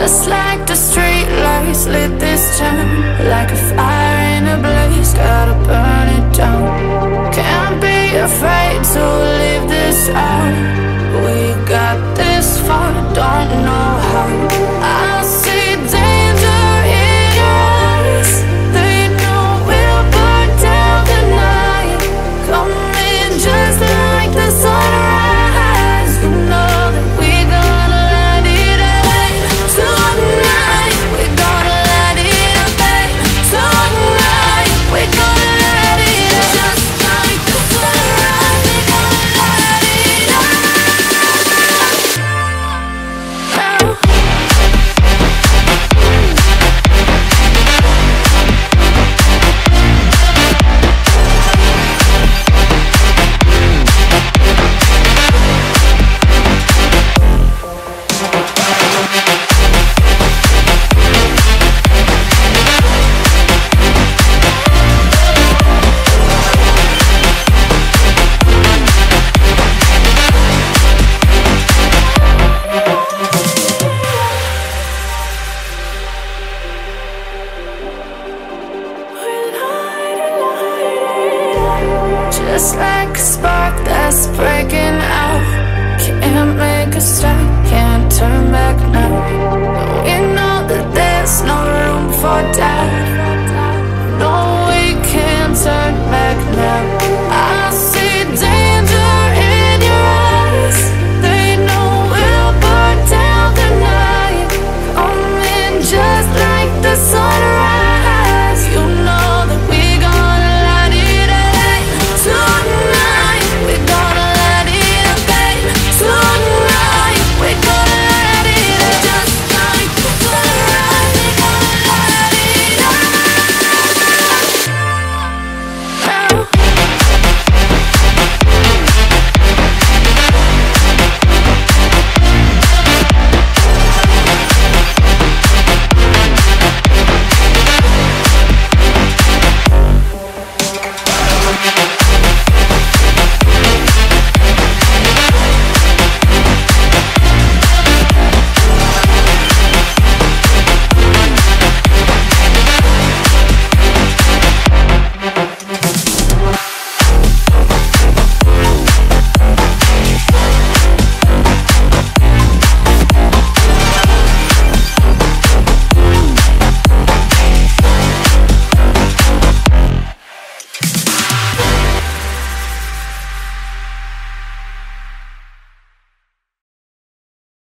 Just like the street lights lit this town, like a fire in a blaze, gotta burn it down. Can't be afraid to leave this out. We got this far, don't know how. I see danger in your eyes. They know we'll burn down the night. Coming just like the sunrise. You know that we gonna light it up tonight. We gonna light it up tonight. We gonna light it up just like the sunrise. We gonna light it up now. Just like a spark that's breaking out, can't make a stop.